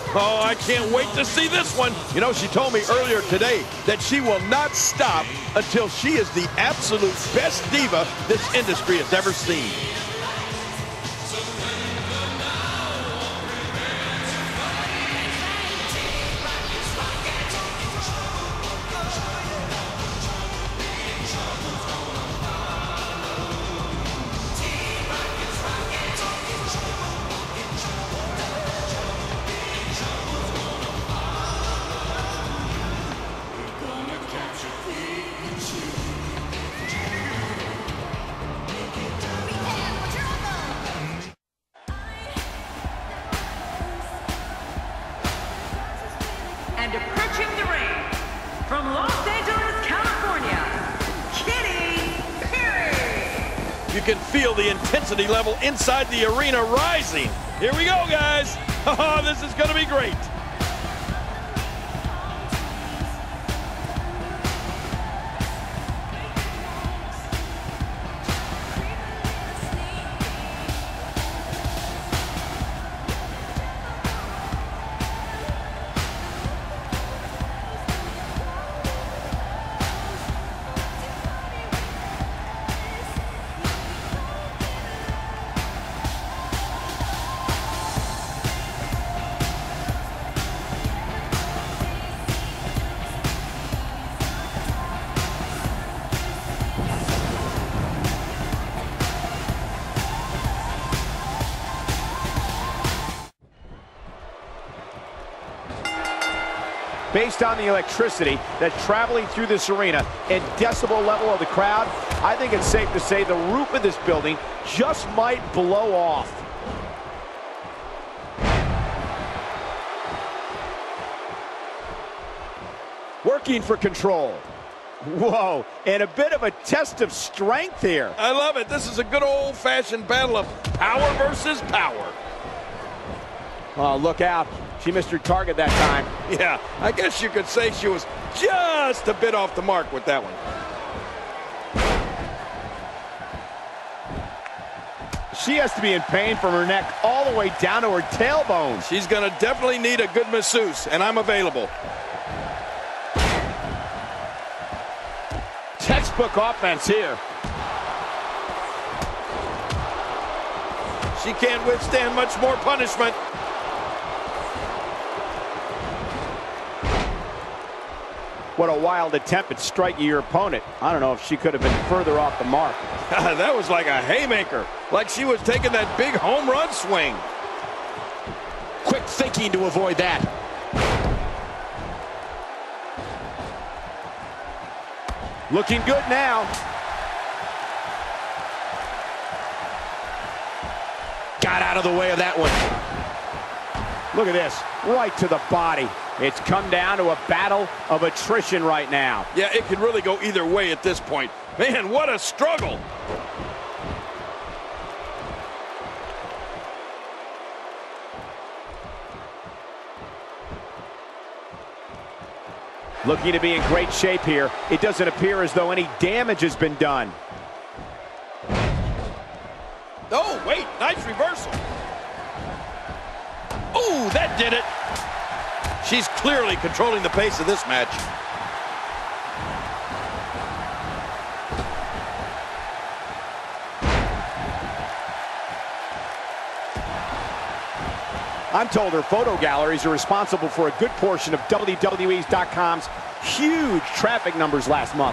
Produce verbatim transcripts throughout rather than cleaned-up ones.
Oh, I can't wait to see this one. You know, she told me earlier today that she will not stop until she is the absolute best diva this industry has ever seen. And approaching the ring, from Los Angeles, California, Katy Perry. You can feel the intensity level inside the arena rising. Here we go, guys. Oh, this is going to be great. Based on the electricity that's traveling through this arena and decibel level of the crowd, I think it's safe to say the roof of this building just might blow off. Working for control. Whoa, and a bit of a test of strength here. I love it. This is a good old-fashioned battle of power versus power. Oh, look out. She missed her target that time. Yeah, I guess you could say she was just a bit off the mark with that one. She has to be in pain from her neck all the way down to her tailbone. She's going to definitely need a good masseuse, and I'm available. Textbook offense here. She can't withstand much more punishment. What a wild attempt at striking your opponent. I don't know if she could have been further off the mark. That was like a haymaker, like she was taking that big home run swing. Quick thinking to avoid that. Looking good now. Got out of the way of that one. Look at this, right to the body. It's come down to a battle of attrition right now. Yeah, it could really go either way at this point. Man, what a struggle. Looking to be in great shape here. It doesn't appear as though any damage has been done. Oh, wait, nice reversal. Oh, that did it. She's clearly controlling the pace of this match. I'm told her photo galleries are responsible for a good portion of W W E dot com's huge traffic numbers last month.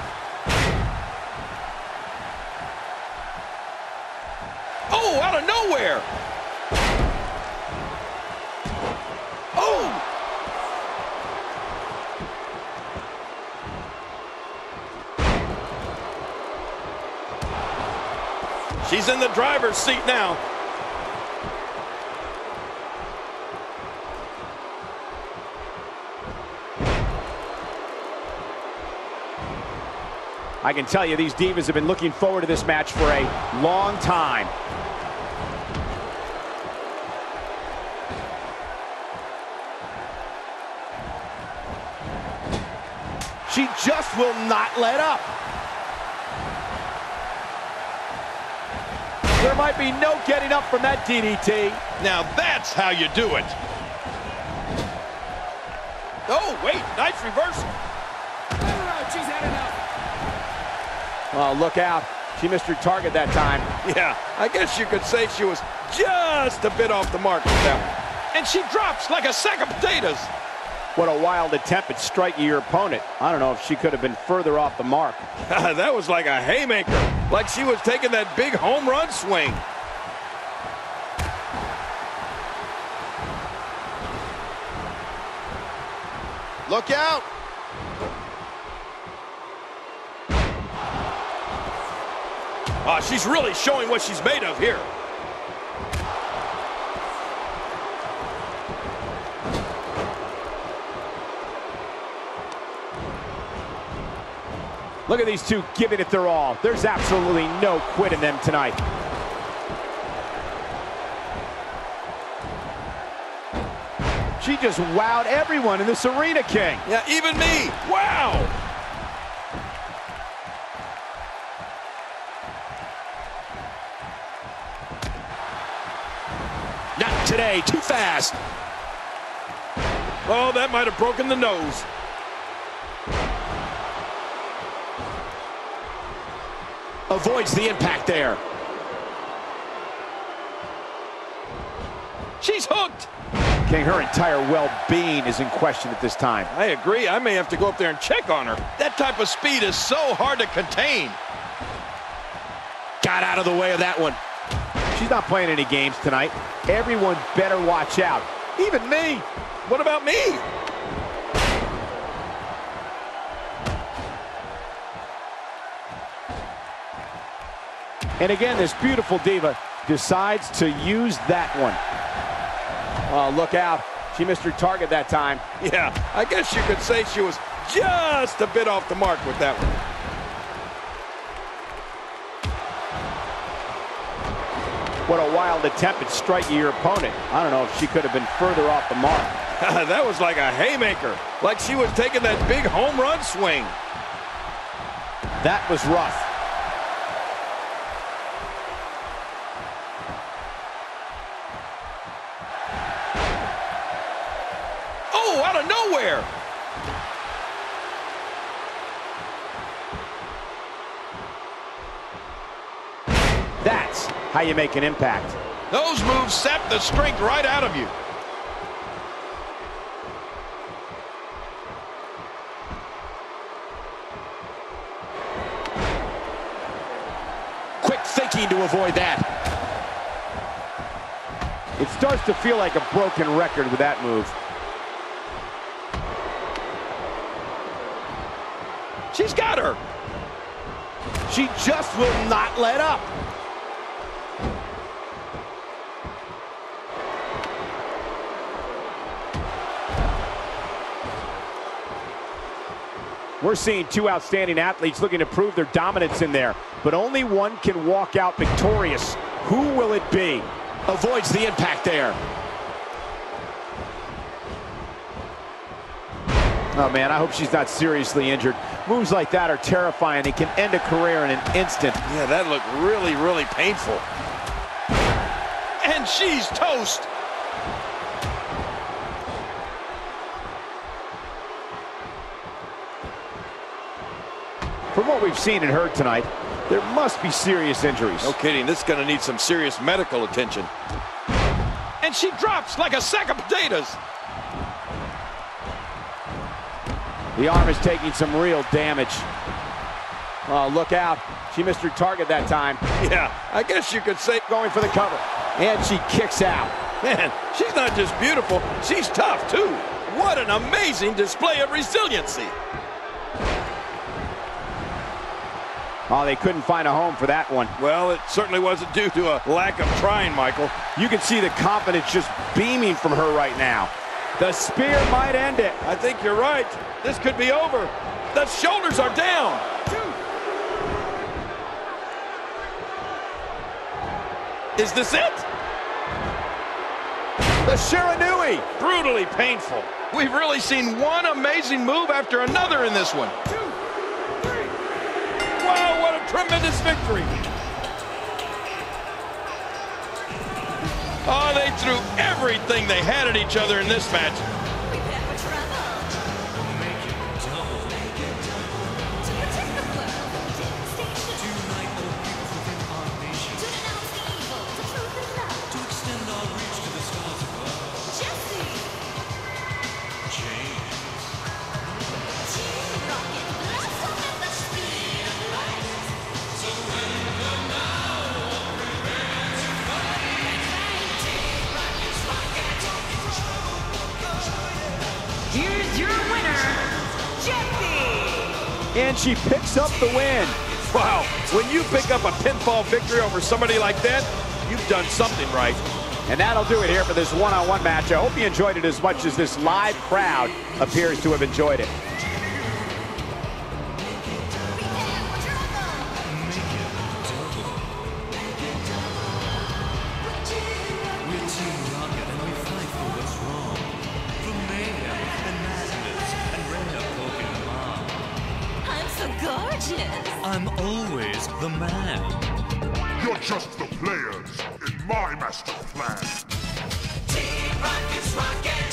Oh, out of nowhere. Oh! She's in the driver's seat now. I can tell you these divas have been looking forward to this match for a long time. She just will not let up. There might be no getting up from that D D T. Now that's how you do it. Oh, wait, nice reversal. She's had enough. Oh, look out. She missed her target that time. Yeah, I guess you could say she was just a bit off the mark with that one. And she drops like a sack of potatoes. What a wild attempt at striking your opponent. I don't know if she could have been further off the mark. That was like a haymaker, like she was taking that big home run swing. Look out! Oh, she's really showing what she's made of here. Look at these two giving it their all. There's absolutely no quit in them tonight. She just wowed everyone in this arena, King. Yeah, even me. Wow! Not today, too fast. Oh, that might have broken the nose. Avoids the impact there. She's hooked. King, her entire well-being is in question at this time. I agree. I may have to go up there and check on her. That type of speed is so hard to contain. Got out of the way of that one. She's not playing any games tonight. Everyone better watch out. Even me. What about me? And again, this beautiful diva decides to use that one. Oh, look out. She missed her target that time. Yeah, I guess you could say she was just a bit off the mark with that one. What a wild attempt at striking your opponent. I don't know if she could have been further off the mark. That was like a haymaker, like she was taking that big home run swing. That was rough. Oh, out of nowhere. That's how you make an impact. Those moves sap the strength right out of you. Quick thinking to avoid that. It starts to feel like a broken record with that move. She's got her. She just will not let up. We're seeing two outstanding athletes looking to prove their dominance in there, but only one can walk out victorious. Who will it be? Avoids the impact there. Oh man, I hope she's not seriously injured. Moves like that are terrifying. It can end a career in an instant. Yeah, that looked really, really painful. And she's toast. From what we've seen and heard tonight, there must be serious injuries. No kidding, this is going to need some serious medical attention. And she drops like a sack of potatoes. The arm is taking some real damage. Oh, look out. She missed her target that time. Yeah, I guess you could say Going for the cover. And she kicks out. Man, she's not just beautiful, she's tough too. What an amazing display of resiliency. Oh, they couldn't find a home for that one. Well, it certainly wasn't due to a lack of trying, Michael. You can see the confidence just beaming from her right now. The spear might end it. I think you're right. This could be over. The shoulders are down. Is this it? The Shiranui. Brutally painful. We've really seen one amazing move after another in this one. Wow, what a tremendous victory. Oh, they threw everything they had at each other in this match. and she picks up the win. Wow, when you pick up a pinfall victory over somebody like that, you've done something right. And that'll do it here for this one-on-one match. I hope you enjoyed it as much as this live crowd appears to have enjoyed it. Gorgeous. I'm always the man. You're just the players in my master plan. Team Rocket's rockin'.